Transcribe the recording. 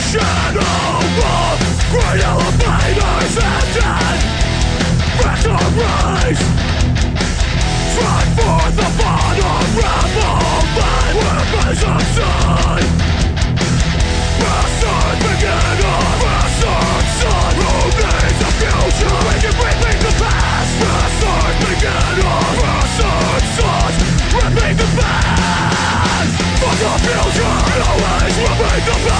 shadow of great elevators and dead vector rays strike forth upon unravelment weapons of sun. Bastard beginner, bastard son, who needs a future? We can repeat the past. Bastard beginner, bastard son, repeat the past. For the future, always repeat the past.